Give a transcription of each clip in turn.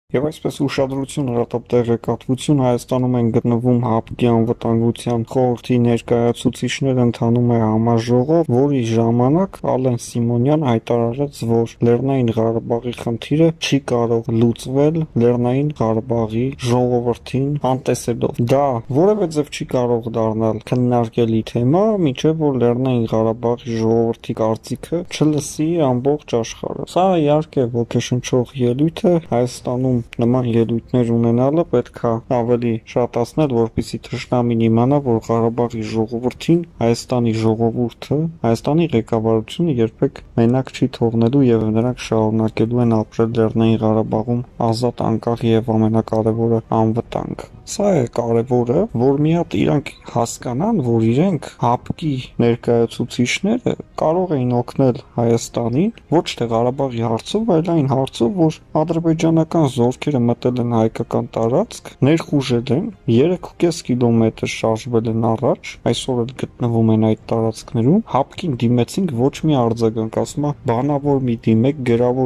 Եվ այսպես ուշադրություն հրատապ տեղեկատվություն Հայաստանում են գտնվում ՀԱՊԿ-ի անվտանգության խորհրդի ներկայացուցիչներ ընթանում է համաժողով, որի ժամանակ Ալեն Սիմոնյան հայտարարեց, որ Լեռնային Ղարաբաղի խնդիրը չի կարող լուծվել Լեռնային Ղարաբաղի ժողովրդին անտեսելով։ Դա որևէ ձև չի կարող դառնալ քննարկելի թեմա, մինչև որ Լեռնային Ղարաբաղի ժողովրդի կարծիքը չլսի ամբողջ աշխարհը։ Սա իհարկե ոգեշնչող ելույթ է Հայաստանում նման ելույթներ ունենալը պետք է ավելի շատացնել, որպեսզի թշնամին իմանա, որ Ղարաբաղի ժողովրդին Հայաստանի ժողովուրդը, Հայաստանի ղեկավարությունը երբեք մենակ չի թողնելու եւ նրանք շարունակելու են ապրել Լեռնային Ղարաբաղում ազատ, անկախ եւ ամենակարևորը անվտանգ։ Սա է կարևորը, որ մի հատ իրանք հասկանան, որ իրենք ՀԱՊԿ-ի ներկայացուցիչները կարող էին օգնել Հայաստանին ոչ թե Ղարաբաղի հարցով, այլ այն հարցով, որ ադրբեջանական զորքերը մտել են հայկական տարածք, ներխուժել են, 3.5 կիլոմետր շարժվել են առաջ, այսօր էլ գտնվում են այդ տարածքներում, ՀԱՊԿ-ին դիմեցինք ոչ մի արձագանք, ասում է բանավոր մի դիմեք,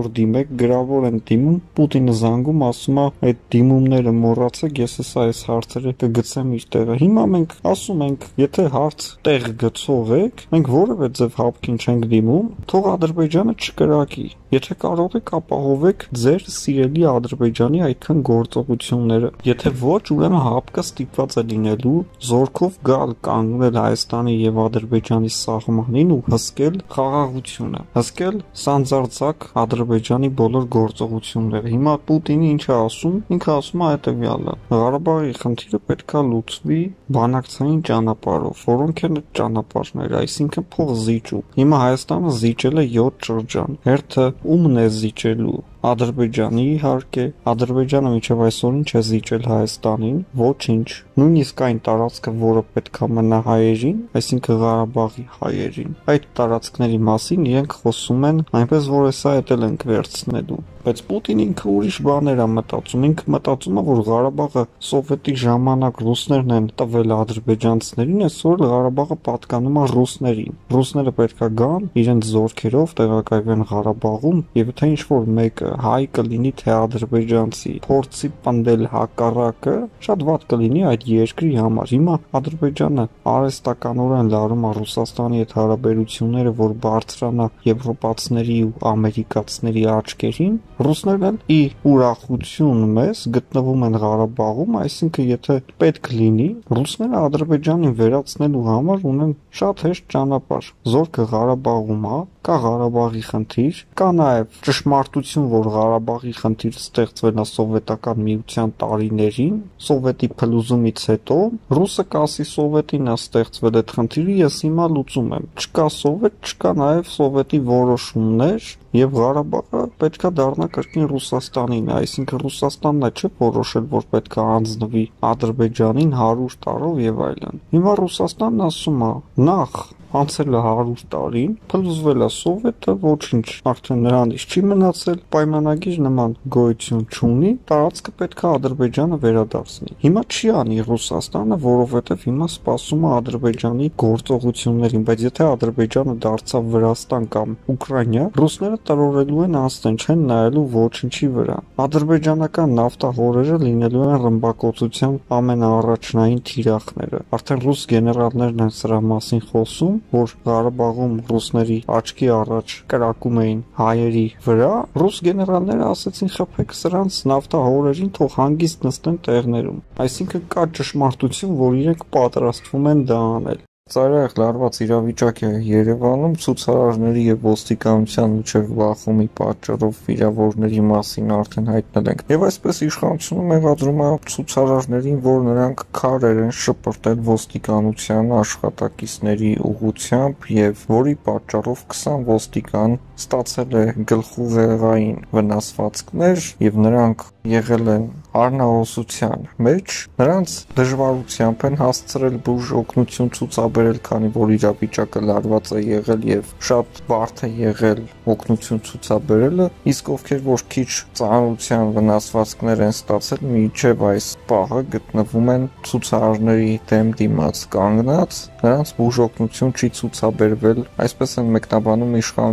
գրավոր են դիմում, Պուտինը զանգում, ասում է այդ դիմումները մոռացեք, ես այս հարցերը կգցեմ իր տեղը։ Հիմա մենք ասում ենք, եթե հարց տեղ գցող եք, մենք որևէ ձև ՀԱՊԿ-ին չենք դիմում, թող Ադրբեջանը չկրակի։ Եթե կարող եք, ապահովեք ձեր սիրելի Ադրբեջանի այդքան գործողությունները։ Եթե ոչ, ուրեմն ՀԱՊԿ-ը ստիպված է լինելու զորքով գալ կանգնել Հայաստանի եւ Ադրբեջանի սահմանին ու հսկել խաղաղությունը, հսկել սանձարձակ Ադրբեջանի բոլոր գործողությունները։ Հիմա Պուտինը ինչ է ասում։ Ինքը ասում է հետեւյալը. Ղարաբաղի խնդիրը պետք է լուծվի բանակցային ճանապարհով, որոնք են այդ ճանապարհները, այսինքն փող զիջում։ Հիմա Հայաստանը զիջել է 7 շրջան։ Հերթը ումն է զիջելու Ադրբեջանի իհարկե, Ադրբեջանը մինչև այսօրին չէ զիջել Հայաստանին, ոչինչ, նույնիսկ այն տարածքը, որը պետք է մնա հայերին, այսինքն Ղարաբաղի հայերին, այդ տարածքների մասին իրենք խոսում են, այնպես որ հեսա էդ էլ ենք վերցնելու, բայց Պուտինը ինքը ուրիշ բաներ է մտածում, ինքը մտածում է, որ Ղարաբաղը սովետի ժամանակ ռուսներն են տվել ադրբեջանցիներին, այսօր Ղարաբաղը պատկանում է ռուսներին, ռուսները պետք է գան իրենց զորքերով տեղակայվեն Ղարաբաղում, եւ եթե ինչ-որ մեկը հայ կլինի թե ադրբեջանցի փորձի պնդել հակառակը, շատ վատ կլինի այդ երկրի համար։ Հիմա Ադրբեջանը արհեստականորեն լարում է Ռուսաստանի հետ հարաբերությունները, որ բարձրանա եվրոպացիների ու ամերիկացիների աչքերին, ռուսներն էլ ի ուրախություն մեզ գտնվում են Ղարաբաղում, այսինքն եթե պետք լինի, ռուսները Ադրբեջանին վերացնելու համար ունեն շատ հեշտ ճանապարհ։ Զորքը Ղարաբաղում է, կա Ղարաբաղի խնդիր, կա նաև ճշմարտություն, որ Ղարաբաղի խնդիրը ստեղծվել է սովետական միության տարիներին, սովետի փլուզումից հետո, ռուսը կասի սովետին է ստեղծվել այդ խնդիրը, ես հիմա լուծում եմ։ Չկա սովետ, չկա նաև սովետի որոշումներ, եւ Ղարաբաղը պետքա դառնա կրկին Ռուսաստանին, այսինքն Ռուսաստանն է չէ որոշել, որ պետքա անձնվի Ադրբեջանին 100 տարով եւ այլն։ Հիմա Ռուսաստանն ասում է, նախ անցել է 100 տարին, փլուզվել է սովետը, ոչինչ արդեն նրանից չի մնացել, պայմանագիր նման գոյություն չունի, տարածքը պետք է Ադրբեջանը վերադարձնի։ Հիմա չի անի Ռուսաստանը, որովհետև հիմա սպասում է Ադրբեջանի գործողություններին, բայց եթե Ադրբեջանը դարձավ Վրաստան կամ Ուկրաինա, ռուսները տրորելու են անցնեն, չեն նայելու ոչինչի վրա։ Ադրբեջանական նավթահորերը լինելու են ռմբակոծության ամենաառաջնային թիրախները։ Արդեն ռուս գեներալներն են սրա մասին խոսում, որ Ղարաբաղում ռուսների աչքի առաջ կրակում էին հայերի վրա, ռուս գեներալները ասեցին խփեք սրանց նավթահորերին, թող հանգիստ նստեն տեղներում։ Այսինքն կա ճշմարտություն, որ իրենք պատրաստվում են դա անել։ Ծայրահեղ լարված իրավիճակ է Երևանում, ցուցարարների եւ ոստիկանության միջև բախումի պատճառով վիրավորների մասին արդեն հայտնել ենք։ Եվ այսպես իշխանությունը մեղադրում է ցուցարարներին, որ նրանք քարեր են շպրտել ոստիկանության աշխատակիցների ուղղությամբ եւ որի պատճառով 20 ոստիկան ստացել է գլխուղեղային վնասվածքներ եւ նրանք եղել են առնահոսության մեջ, նրանց դժվարությամբ են հասցրել բուժ օգնություն ցուցաբերել, քանի որ իրավիճակը լարված է եղել եւ շատ բարդ է եղել օգնություն ցուցաբերելը, իսկ ովքեր որ քիչ ծանրության վնասվածքներ են ստացել, մինչեւ այս պահը գտնվում են ցուցարարների դեմ դիմաց կանգնած, նրանց բուժ օգնություն չի ցուցաբերվել, այսպես են մեկնաբանում իշխանությունները,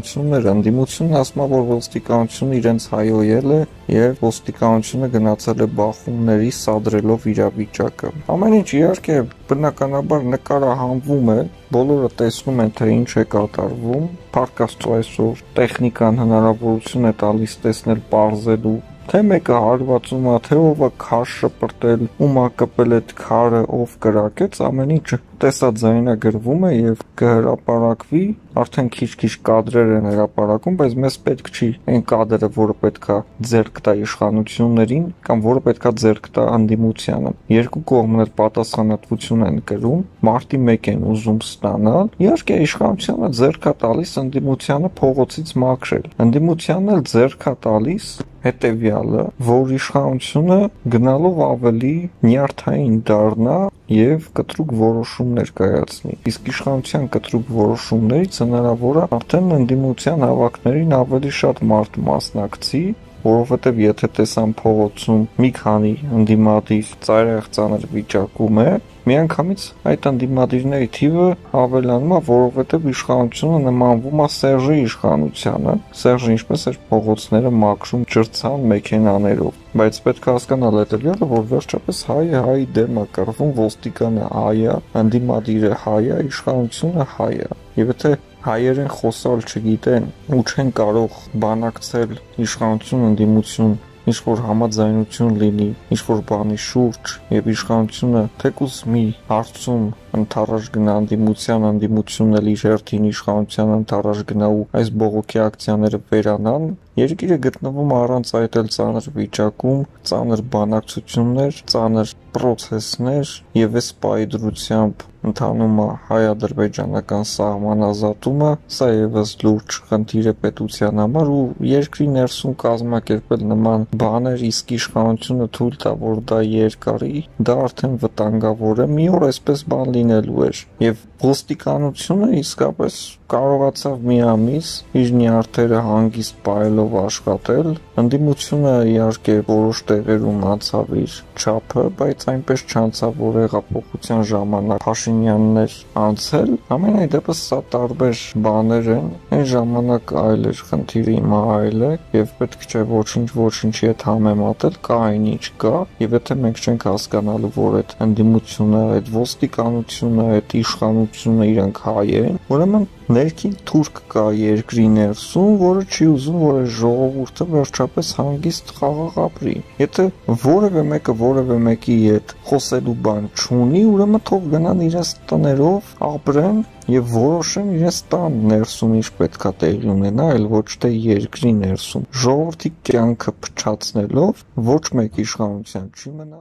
Ընդդիմությունն ասում է, որ ոստիկանությունը իրենց հայոյել է եւ ոստիկանությունը գնացել է բախումների սադրելով իրավիճակը։ Ամեն ինչ իհարկե բնականաբար նկարահանվում է, բոլորը տեսնում են, թե ինչ է կատարվում։ Փառք Աստծո այսօր տեխնիկան հնարավորություն է տալիս տեսնել, պարզելու թե մեկը հարվածում է, թե ով է քար շպրտել, ում է կպել այդ քարը, ով կրակեց, ամեն ինչ տեսաձայնագրվում է եւ կհրապարակվի, արդեն քիչ-քիչ կադրեր են հրապարակում, բայց մեզ պետք չի այն կադրը, որը պետքա ձեռք տա իշխանություններին կամ որը պետքա ձեռք տա ընդդիմությանը։ Երկու կողմն էլ պատասխանատվություն են կրում, մարտի 1 են ուզում ստանալ։ Իհարկե իշխանությունը ձեռք է տալիս ընդդիմությանը փողոցից մաքրել։ Ընդդիմությանն էլ ձեռք է տալիս հետևյալը, որ իշխանությունը գնալով ավելի նյարդային դառնա եւ կտրուկ որոշումներ կայացնի։ Իսկ իշխանության կտրուկ որոշումներից հնարավոր է արդեն ընդդիմության հավաքներին ավելի շատ մարդ մասնակցի, որովհետև եթե տեսան փողոցում մի քանի ընդդիմադիր ծայրահեղ ծանր վիճակում է, միանգամից այդ ընդդիմադիրների թիվը ավելանում է, որովհետև իշխանությունը նմանվում է Սերժի իշխանությանը։ Սերժը ինչպես էր փողոցները մաքրում ջրցան մեքենաներով, բայց պետք է հասկանալ հետևյալը, որ վերջապես հայը հայի դեմ է կռվում, ոստիկանը հայ է, ընդդիմադիրը հայ է, իշխանությունը հայ է։ Եվ եթե հայերեն խոսալ չգիտեն ու չեն կարող բանակցել իշխանություն ընդդիմություն, ինչ որ համաձայնություն լինի, ինչ որ բանի շուրջ եւ իշխանությունը թեկուզ մի հարցում ընթառաջ գնա ընդդիմությունն էլ իր հերթին իշխանության ընթառաջ գնա ու այս բողոքի ակցիաները վերանան, երկիրը գտնվում առանց այդ էլ ծանր վիճակում, ծանր բանակցություններ, ծանր պրոցեսներ եւ այս պայդրությամբ ընթանում է հայ-ադրբեջանական սահմանազատումը, սա եւս լուրջ խնդիր է պետության համար ու երկրի ներսում կազմակերպել նման բաներ, իսկ իշխանությունը թույլ տա, որ դա երկարի, դա արդեն վտանգավոր է, մի օր այսպես բան լինելու էր եւ ոստիկանությունը իսկապես կարողացավ մի ամիս իր նյարդերը հանգիստ պայելով աշխատել, ընդդիմությունը իհարկե որոշ տեղերում անցավ իր չափը, բայց այնպես չանցավ, որ հեղափոխության ժամանակ Փաշինյանն էր անցել, ամենայն դեպս սա տարբեր բաներ են, այն ժամանակ այլ էր խնդիրը, հիմա այլ է եւ պետք չէ ոչինչի հետ համեմատել, կա այնինչ կա եւ եթե մենք չենք հասկանալու, որ այդ ընդդիմությունը, այդ ոստիկանությունը, այդ իշխանությունը իրանք հայ են, ուրեմն ներքին թուրք կա երկրի ներսում, որը չի ուզում, որ այս ժողովուրդը վերջապես հանգիստ խաղաղ ապրի։ Եթե որևէ մեկը որևէ մեկի հետ խոսելու բան չունի, ուրեմն թող գնան իրենց տներով, ապրեն եւ որոշեն իրենց տան ներսում ինչ պետքա տեղի ունենա, այլ ոչ թե երկրի ներսում։ Ժողովրդի կյանքը փչացնելով ոչ մեկ իշխանության չի մնա